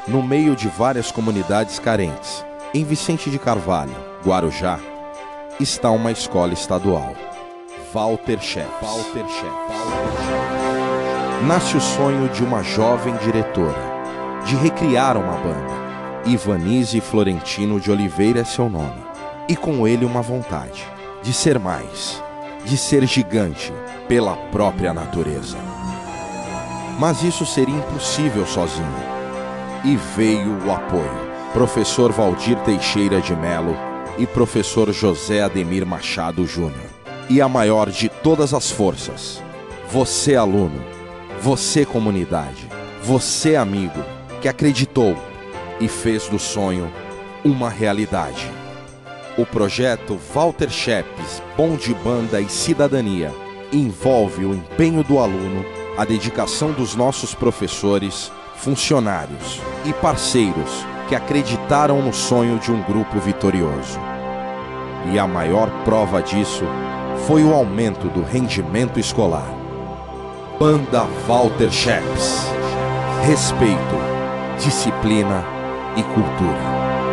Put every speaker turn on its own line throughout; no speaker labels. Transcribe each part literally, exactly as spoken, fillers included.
no meio de várias comunidades carentes, em Vicente de Carvalho, Guarujá, está uma escola estadual. Walter Scheps. Walter Scheps. Nasce o sonho de uma jovem diretora de recriar uma banda. Ivanise Florentino de Oliveira é seu nome. E com ele uma vontade de ser mais, de ser gigante pela própria natureza. Mas isso seria impossível sozinho. E veio o apoio. Professor Valdir Teixeira de Melo e professor José Ademir Machado Júnior. E a maior de todas as forças, você aluno, você comunidade, você amigo, que acreditou e fez do sonho uma realidade. O projeto Walter Scheps, Bom de Banda e Cidadania, envolve o empenho do aluno, a dedicação dos nossos professores, funcionários e parceiros que acreditaram no sonho de um grupo vitorioso. E a maior prova disso foi o aumento do rendimento escolar. Banda Walter Scheps. Respeito, disciplina e cultura.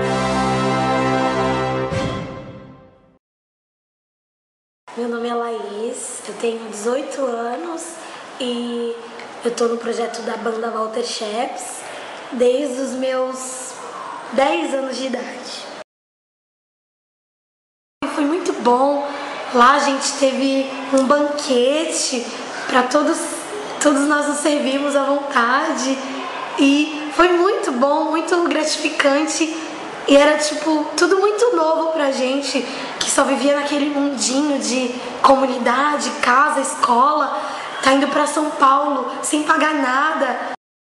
Meu nome é Laís, eu tenho dezoito anos e eu estou no projeto da banda Walter Scheps desde os meus dez anos de idade. Foi muito bom. Lá a gente teve um banquete para todos, todos nós nos servimos à vontade e foi muito bom, muito gratificante e era tipo tudo muito novo pra gente que só vivia naquele mundinho de comunidade, casa, escola, tá indo pra São Paulo sem pagar nada.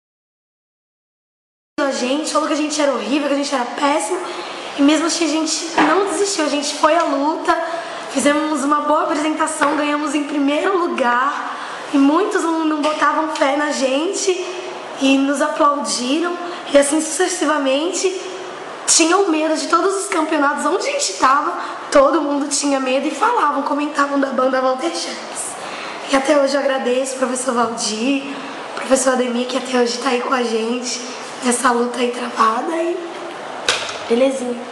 A gente falou que a gente era horrível, que a gente era péssimo e mesmo assim a gente não desistiu, a gente foi à luta. Fizemos uma boa apresentação, ganhamos em primeiro lugar e muitos não botavam fé na gente e nos aplaudiram e assim sucessivamente. Tinham medo de todos os campeonatos onde a gente estava, todo mundo tinha medo e falavam, comentavam da banda Walter Scheps. E até hoje eu agradeço o professor Valdir, o professor Ademir, que até hoje está aí com a gente nessa luta aí travada e belezinha.